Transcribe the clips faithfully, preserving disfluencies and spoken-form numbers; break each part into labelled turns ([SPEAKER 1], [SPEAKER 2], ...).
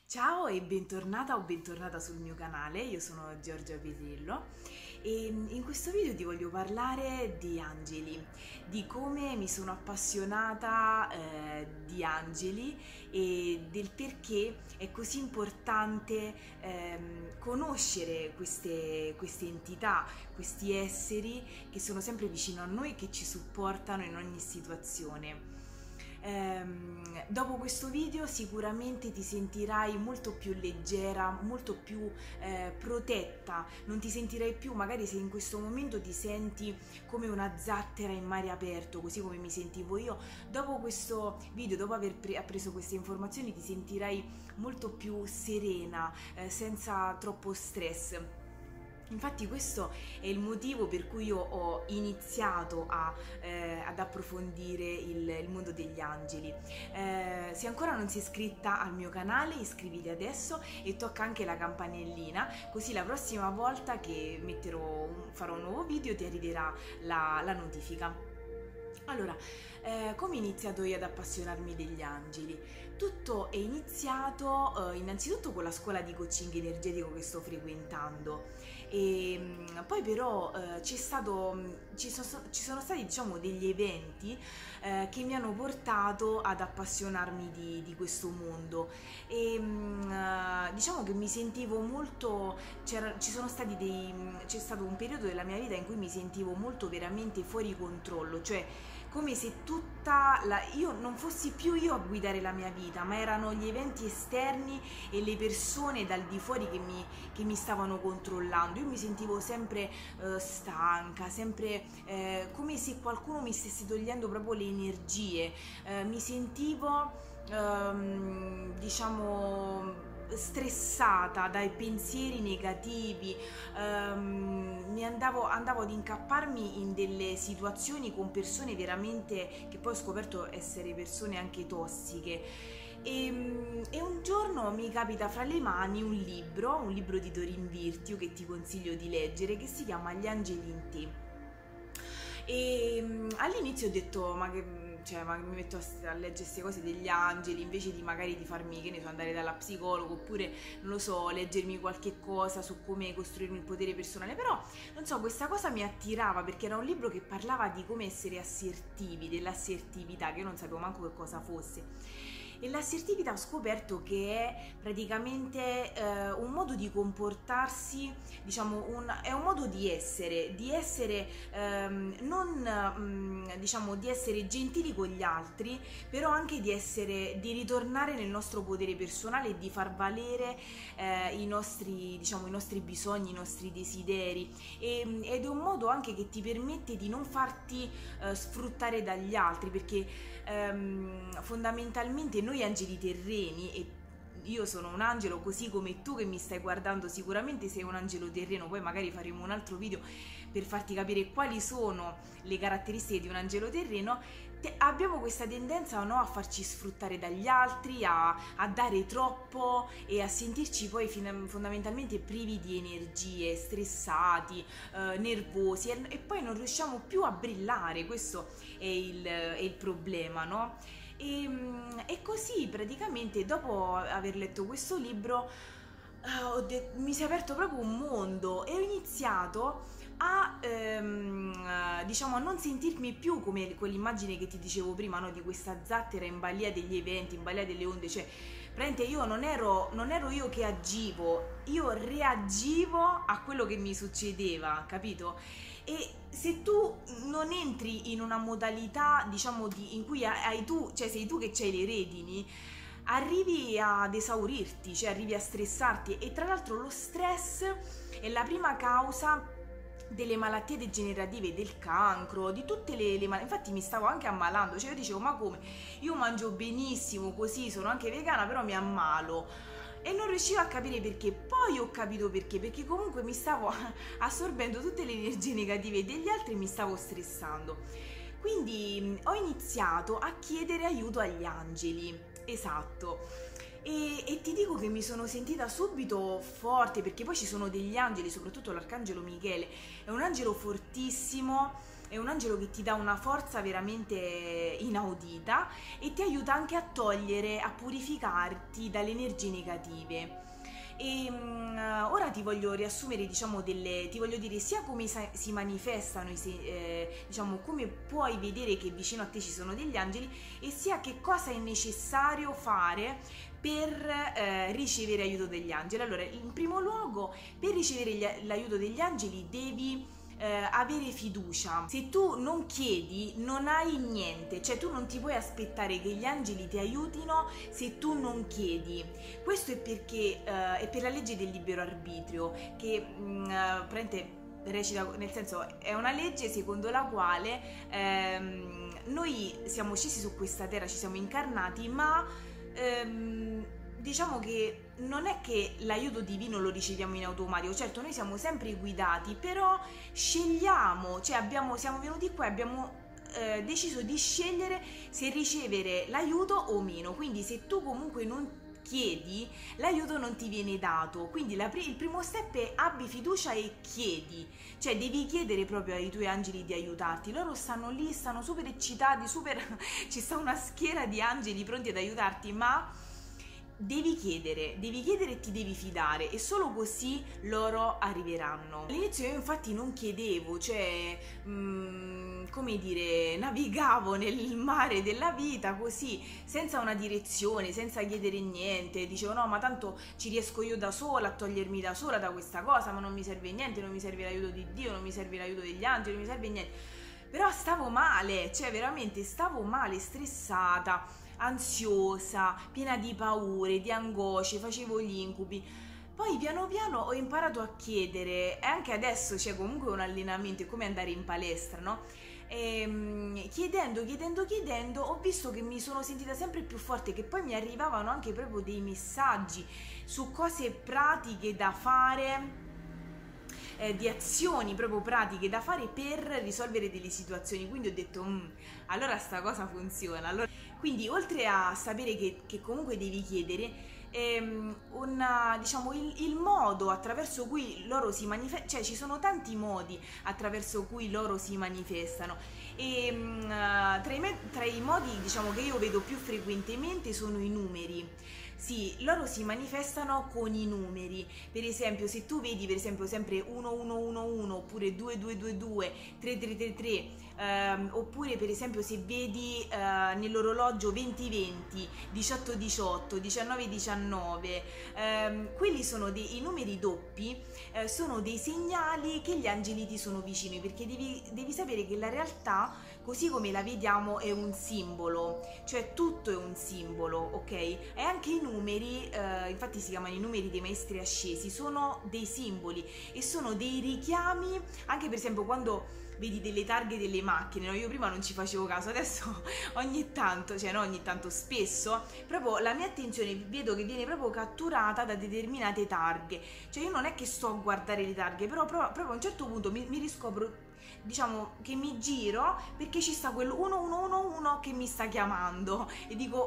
[SPEAKER 1] Ciao e bentornata o bentornata sul mio canale, io sono Giorgia Pisillo e in questo video ti voglio parlare di angeli, di come mi sono appassionata eh, di angeli e del perché è così importante ehm, conoscere queste, queste entità, questi esseri che sono sempre vicino a noi e che ci supportano in ogni situazione. Ehm, dopo questo video sicuramente ti sentirai molto più leggera, molto più eh, protetta, non ti sentirai più, magari se in questo momento ti senti come una zattera in mare aperto, così come mi sentivo io, dopo questo video, dopo aver pre- preso queste informazioni, ti sentirai molto più serena, eh, senza troppo stress. Infatti questo è il motivo per cui io ho iniziato a, eh, ad approfondire il, il mondo degli angeli. Eh, se ancora non sei iscritta al mio canale, iscriviti adesso e tocca anche la campanellina, così la prossima volta che metterò un, farò un nuovo video ti arriverà la, la notifica. Allora, eh, come ho iniziato io ad appassionarmi degli angeli? Tutto è iniziato eh, innanzitutto con la scuola di coaching energetico che sto frequentando e mh, poi però eh, c'è stato, mh, ci, so, ci sono stati diciamo degli eventi eh, che mi hanno portato ad appassionarmi di, di questo mondo e mh, eh, diciamo che mi sentivo molto, ci sono stati dei, c'è stato un periodo della mia vita in cui mi sentivo molto veramente fuori controllo, cioè come se tutta la, io non fossi più io a guidare la mia vita, ma erano gli eventi esterni e le persone dal di fuori che mi, che mi stavano controllando. Io mi sentivo sempre eh, stanca, sempre eh, come se qualcuno mi stesse togliendo proprio le energie. Eh, mi sentivo, ehm, diciamo, stressata dai pensieri negativi, um, mi andavo, andavo ad incapparmi in delle situazioni con persone veramente che poi ho scoperto essere persone anche tossiche e, e un giorno mi capita fra le mani un libro, un libro di Doreen Virtue che ti consiglio di leggere, che si chiama Gli angeli in te. E um, all'inizio ho detto ma che cioè, ma mi metto a, a leggere queste cose degli angeli invece di magari di farmi, che ne so, andare dalla psicologa oppure, non lo so, leggermi qualche cosa su come costruirmi il potere personale, però, non so, questa cosa mi attirava perché era un libro che parlava di come essere assertivi, dell'assertività, che io non sapevo manco che cosa fosse. E l'assertività ho scoperto che è praticamente eh, un modo di comportarsi, diciamo, un, è un modo di essere, di essere ehm, non mh, diciamo di essere gentili con gli altri, però anche di essere, di ritornare nel nostro potere personale e di far valere eh, i nostri, diciamo, i nostri bisogni, i nostri desideri e, ed è un modo anche che ti permette di non farti eh, sfruttare dagli altri, perché ehm, fondamentalmente noi angeli terreni, e io sono un angelo così come tu che mi stai guardando sicuramente sei un angelo terreno, poi magari faremo un altro video per farti capire quali sono le caratteristiche di un angelo terreno. Te, abbiamo questa tendenza, no, a farci sfruttare dagli altri, a, a dare troppo e a sentirci poi fondamentalmente privi di energie, stressati, eh, nervosi e, e poi non riusciamo più a brillare, questo è il, è il problema, no? E, e così praticamente dopo aver letto questo libro uh, mi si è aperto proprio un mondo e ho iniziato a ehm, diciamo a non sentirmi più come quell'immagine che ti dicevo prima, no? Di questa zattera in balia degli eventi, in balia delle onde, cioè praticamente io non ero, non ero io che agivo, io reagivo a quello che mi succedeva, capito? E se tu non entri in una modalità, diciamo, di, in cui hai tu, cioè sei tu che c'hai le redini, arrivi ad esaurirti, cioè arrivi a stressarti e tra l'altro lo stress è la prima causa delle malattie degenerative, del cancro, di tutte le, le malattie. Infatti mi stavo anche ammalando, cioè io dicevo ma come? Io mangio benissimo così, sono anche vegana, però mi ammalo. E non riuscivo a capire perché, poi ho capito perché, perché comunque mi stavo assorbendo tutte le energie negative degli altri e mi stavo stressando. Quindi ho iniziato a chiedere aiuto agli angeli, esatto. E, e ti dico che mi sono sentita subito forte, perché poi ci sono degli angeli, soprattutto l'arcangelo Michele, è un angelo fortissimo è un angelo che ti dà una forza veramente inaudita e ti aiuta anche a togliere, a purificarti dalle energie negative. E um, ora ti voglio riassumere, diciamo, delle, ti voglio dire sia come sa- si manifestano, i se- eh, diciamo, come puoi vedere che vicino a te ci sono degli angeli, e sia che cosa è necessario fare per eh, ricevere aiuto degli angeli. Allora, in primo luogo, per ricevere gli- l'aiuto degli angeli devi Eh, avere fiducia. Se tu non chiedi, non hai niente, cioè tu non ti puoi aspettare che gli angeli ti aiutino se tu non chiedi. Questo è perché eh, è per la legge del libero arbitrio, che mh, prende, recita, nel senso, è una legge secondo la quale ehm, noi siamo scesi su questa terra, ci siamo incarnati, ma ehm, diciamo che non è che l'aiuto divino lo riceviamo in automatico. Certo, noi siamo sempre guidati, però scegliamo, cioè abbiamo, siamo venuti qua e abbiamo eh, deciso di scegliere se ricevere l'aiuto o meno. Quindi se tu comunque non chiedi, l'aiuto non ti viene dato. Quindi la, il primo step è abbi fiducia e chiedi, cioè devi chiedere proprio ai tuoi angeli di aiutarti. Loro stanno lì, stanno super eccitati, super ci sta una schiera di angeli pronti ad aiutarti, ma devi chiedere, devi chiedere e ti devi fidare, e solo così loro arriveranno. All'inizio io infatti non chiedevo, cioè mh, come dire, navigavo nel mare della vita così, senza una direzione, senza chiedere niente. Dicevo no, ma tanto ci riesco io da sola a togliermi da sola da questa cosa, ma non mi serve niente, non mi serve l'aiuto di Dio, non mi serve l'aiuto degli angeli, non mi serve niente. Però stavo male, cioè veramente stavo male, stressata, ansiosa, piena di paure, di angosce, facevo gli incubi. Poi piano piano ho imparato a chiedere, e anche adesso c'è comunque un allenamento, è come andare in palestra, no? E, chiedendo, chiedendo, chiedendo, ho visto che mi sono sentita sempre più forte, che poi mi arrivavano anche proprio dei messaggi su cose pratiche da fare, Eh, di azioni proprio pratiche da fare per risolvere delle situazioni. Quindi ho detto mm, allora sta cosa funziona. Allora, quindi oltre a sapere che, che comunque devi chiedere, ehm, una, diciamo il, il modo attraverso cui loro si manifestano, cioè ci sono tanti modi attraverso cui loro si manifestano, e mh, tra, i me- tra i modi, diciamo, che io vedo più frequentemente sono i numeri. Sì, loro si manifestano con i numeri. Per esempio, se tu vedi per esempio sempre uno uno uno uno oppure due due due due, tre tre tre tre, ehm, oppure per esempio se vedi eh, nell'orologio venti venti, diciotto diciotto, diciannove diciannove, ehm, quelli sono dei i numeri doppi, eh, sono dei segnali che gli angeli ti sono vicini, perché devi, devi sapere che la realtà, così come la vediamo, è un simbolo, cioè tutto è un simbolo, ok? E anche i numeri, eh, infatti si chiamano i numeri dei maestri ascesi, sono dei simboli e sono dei richiami. Anche per esempio quando vedi delle targhe delle macchine, no? Io prima non ci facevo caso, adesso ogni tanto, cioè no ogni tanto, spesso, proprio la mia attenzione vedo che viene proprio catturata da determinate targhe. Cioè io non è che sto a guardare le targhe, però proprio, proprio a un certo punto mi, mi riscopro, diciamo, che mi giro perché ci sta quello uno uno uno uno che mi sta chiamando e dico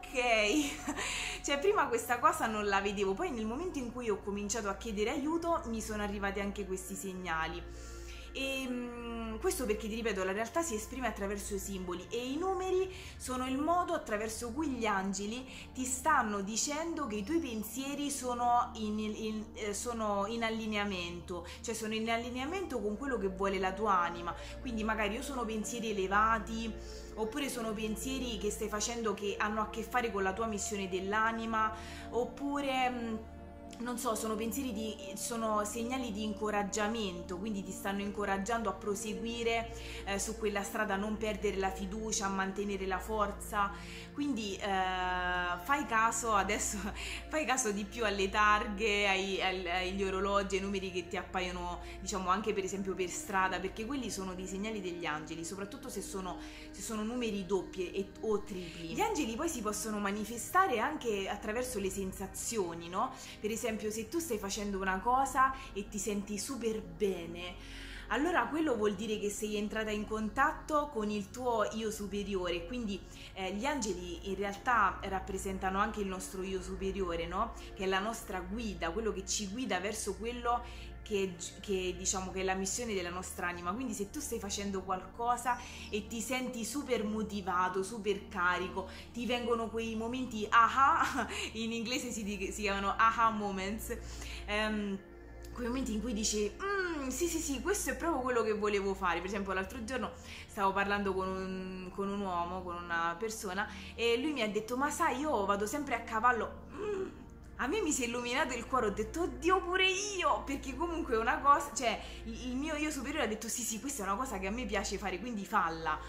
[SPEAKER 1] ok. Cioè prima questa cosa non la vedevo, poi nel momento in cui ho cominciato a chiedere aiuto mi sono arrivati anche questi segnali. E mh, questo perché, ti ripeto, la realtà si esprime attraverso i simboli, e i numeri sono il modo attraverso cui gli angeli ti stanno dicendo che i tuoi pensieri sono in, in, eh, sono in allineamento, cioè sono in allineamento con quello che vuole la tua anima. Quindi magari io sono pensieri elevati, oppure sono pensieri che stai facendo che hanno a che fare con la tua missione dell'anima, oppure mh, non so, sono pensieri di, sono segnali di incoraggiamento, quindi ti stanno incoraggiando a proseguire eh, su quella strada, a non perdere la fiducia, a mantenere la forza. Quindi eh, fai caso adesso, fai caso di più alle targhe, ai, ai, agli orologi, ai numeri che ti appaiono, diciamo, anche per esempio per strada, perché quelli sono dei segnali degli angeli, soprattutto se sono, se sono numeri doppi e, o tripli. Gli angeli poi si possono manifestare anche attraverso le sensazioni, no? Per esempio, se tu stai facendo una cosa e ti senti super bene, allora quello vuol dire che sei entrata in contatto con il tuo io superiore, quindi eh, gli angeli in realtà rappresentano anche il nostro io superiore, no? Che è la nostra guida, quello che ci guida verso quello che, che diciamo che è la missione della nostra anima. Quindi se tu stai facendo qualcosa e ti senti super motivato, super carico, ti vengono quei momenti aha, in inglese si, si chiamano aha moments, um, quei momenti in cui dici mm, sì sì sì, questo è proprio quello che volevo fare. Per esempio l'altro giorno stavo parlando con un, con un uomo, con una persona, e lui mi ha detto ma sai, io vado sempre a cavallo. mm, A me mi si è illuminato il cuore, ho detto oddio pure io, perché comunque è una cosa, cioè il mio io superiore ha detto sì sì, questa è una cosa che a me piace fare, quindi falla.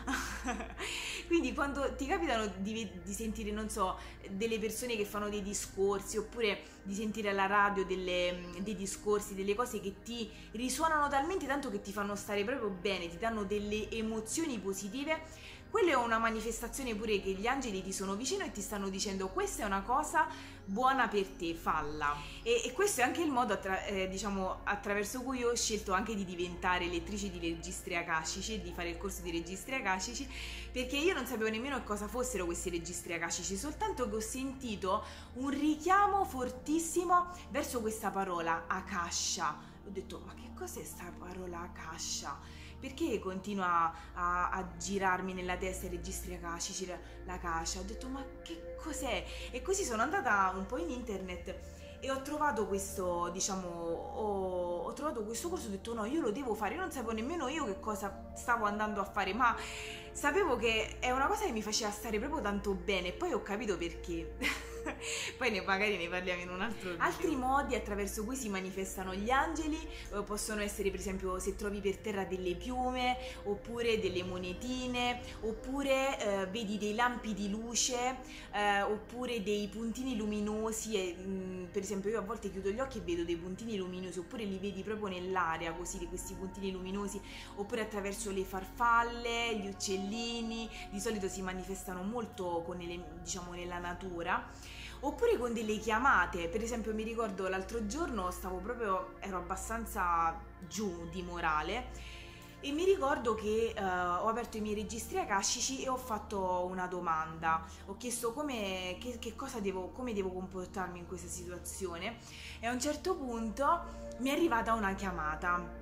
[SPEAKER 1] Quindi quando ti capitano di, di sentire, non so, delle persone che fanno dei discorsi, oppure di sentire alla radio delle, dei discorsi, delle cose che ti risuonano talmente tanto che ti fanno stare proprio bene, ti danno delle emozioni positive, quella è una manifestazione pure che gli angeli ti sono vicino e ti stanno dicendo questa è una cosa buona per te, falla. E, e questo è anche il modo attra- eh, diciamo attraverso cui io ho scelto anche di diventare lettrice di registri akashici e di fare il corso di registri akashici, perché io non sapevo nemmeno cosa fossero questi registri akashici, soltanto che ho sentito un richiamo fortissimo verso questa parola akasha. Ho detto ma che cos'è sta parola akasha? Perché continua a, a girarmi nella testa i registri akashici, la, la Akasha? Ho detto ma che cos'è? E così sono andata un po' in internet e ho trovato questo, diciamo, ho, ho trovato questo corso, ho detto no, io lo devo fare. Io non sapevo nemmeno io che cosa stavo andando a fare, ma sapevo che è una cosa che mi faceva stare proprio tanto bene, e poi ho capito perché. Poi ne, magari ne parliamo in un altro video. Altri modi attraverso cui si manifestano gli angeli eh, possono essere, per esempio, se trovi per terra delle piume, oppure delle monetine, oppure eh, vedi dei lampi di luce, eh, oppure dei puntini luminosi e, mh, per esempio io a volte chiudo gli occhi e vedo dei puntini luminosi, oppure li vedi proprio nell'aria, così, di questi puntini luminosi, oppure attraverso le farfalle, gli uccellini. Di solito si manifestano molto con le, diciamo, nella natura, oppure con delle chiamate. Per esempio mi ricordo l'altro giorno stavo proprio, ero abbastanza giù di morale e mi ricordo che uh, ho aperto i miei registri akashici e ho fatto una domanda, ho chiesto come, che, che cosa devo, come devo comportarmi in questa situazione, e a un certo punto mi è arrivata una chiamata.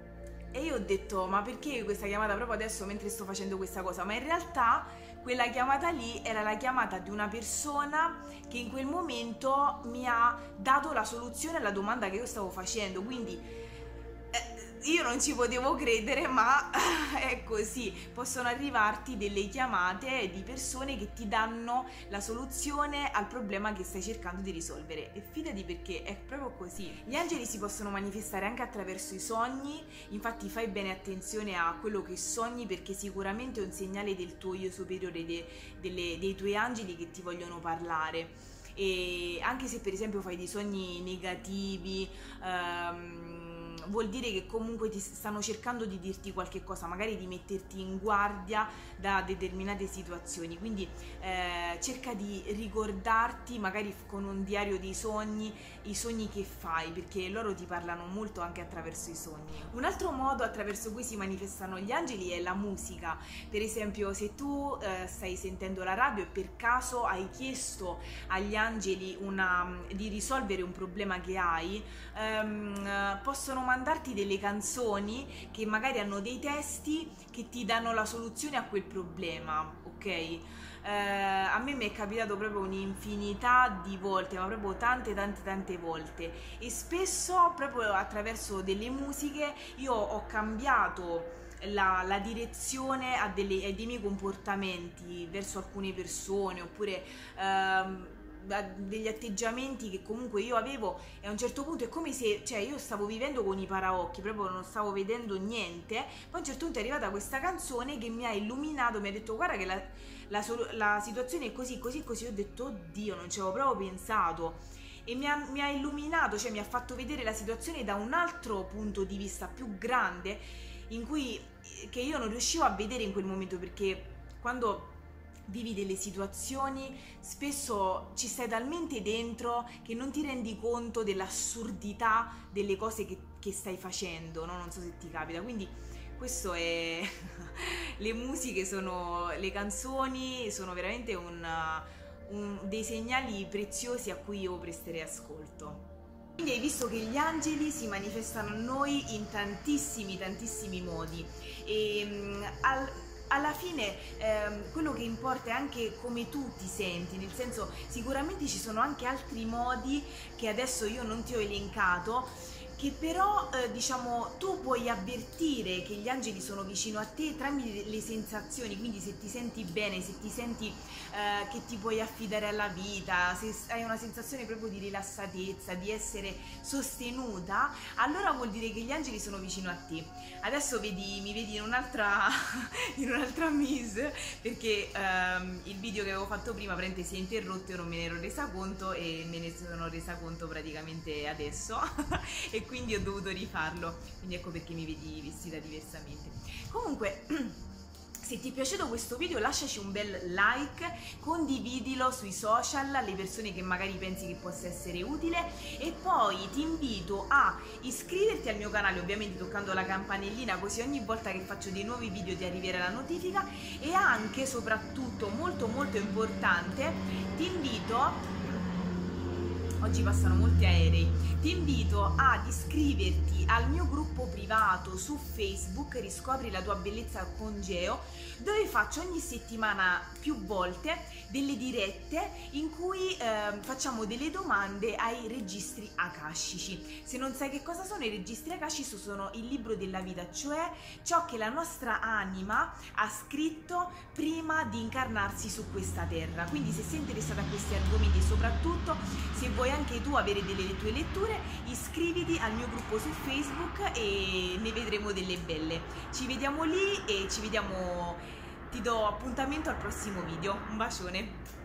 [SPEAKER 1] E io ho detto ma perché questa chiamata proprio adesso mentre sto facendo questa cosa? Ma in realtà quella chiamata lì era la chiamata di una persona che in quel momento mi ha dato la soluzione alla domanda che io stavo facendo. Quindi eh, io non ci potevo credere, ma è così. Possono arrivarti delle chiamate di persone che ti danno la soluzione al problema che stai cercando di risolvere, e fidati perché è proprio così. Gli angeli si possono manifestare anche attraverso i sogni, infatti fai bene attenzione a quello che sogni, perché sicuramente è un segnale del tuo io superiore, de, delle, dei tuoi angeli che ti vogliono parlare. E anche se per esempio fai dei sogni negativi, um, vuol dire che comunque ti stanno cercando di dirti qualche cosa, magari di metterti in guardia da determinate situazioni. Quindi eh, cerca di ricordarti magari con un diario dei sogni i sogni che fai, perché loro ti parlano molto anche attraverso i sogni. Un altro modo attraverso cui si manifestano gli angeli è la musica. Per esempio se tu eh, stai sentendo la radio e per caso hai chiesto agli angeli una, di risolvere un problema che hai, ehm, possono mandarti delle canzoni che magari hanno dei testi che ti danno la soluzione a quel problema, ok? Eh, a me mi è capitato proprio un'infinità di volte, ma proprio tante tante tante volte, e spesso proprio attraverso delle musiche io ho cambiato la, la direzione a, delle, a dei miei comportamenti verso alcune persone, oppure ehm, degli atteggiamenti che comunque io avevo, e a un certo punto è come se, cioè, io stavo vivendo con i paraocchi, proprio non stavo vedendo niente. Poi a un certo punto è arrivata questa canzone che mi ha illuminato, mi ha detto guarda che la, la, la situazione è così così così. Ho detto oddio, non ci avevo proprio pensato, e mi ha, mi ha illuminato, cioè mi ha fatto vedere la situazione da un altro punto di vista più grande, in cui che io non riuscivo a vedere in quel momento, perché quando vivi delle situazioni, spesso ci stai talmente dentro che non ti rendi conto dell'assurdità delle cose che, che stai facendo, no? Non so se ti capita, quindi questo è... le musiche sono, le canzoni sono veramente un, un, dei segnali preziosi a cui io presterei ascolto. Quindi hai visto che gli angeli si manifestano a noi in tantissimi, tantissimi modi e um, al, alla fine ehm, quello che importa è anche come tu ti senti, nel senso sicuramente ci sono anche altri modi che adesso io non ti ho elencato, che però eh, diciamo tu puoi avvertire che gli angeli sono vicino a te tramite le sensazioni, quindi se ti senti bene, se ti senti eh, che ti puoi affidare alla vita, se hai una sensazione proprio di rilassatezza, di essere sostenuta, allora vuol dire che gli angeli sono vicino a te. Adesso vedi, mi vedi in un'altra in un'altra mise, perché ehm, il video che avevo fatto prima praticamente si è interrotto e non me ne ero resa conto e me ne sono resa conto praticamente adesso e quindi ho dovuto rifarlo, quindi ecco perché mi vedi vestita diversamente. Comunque se ti è piaciuto questo video lasciaci un bel like, condividilo sui social alle persone che magari pensi che possa essere utile e poi ti invito a iscriverti al mio canale, ovviamente toccando la campanellina, così ogni volta che faccio dei nuovi video ti arriverà la notifica, e anche, soprattutto, molto molto importante, ti invito... Oggi passano molti aerei. Ti invito ad iscriverti al mio gruppo privato su Facebook, Riscopri la tua bellezza con Geo, dove faccio ogni settimana più volte delle dirette in cui eh, facciamo delle domande ai registri akashici. Se non sai che cosa sono i registri akashici, sono il libro della vita, cioè ciò che la nostra anima ha scritto prima di incarnarsi su questa terra. Quindi se sei interessata a questi argomenti, soprattutto se vuoi anche tu avere delle tue letture, iscriviti al mio gruppo su Facebook e ne vedremo delle belle. Ci vediamo lì e ci vediamo, ti do appuntamento al prossimo video. Un bacione!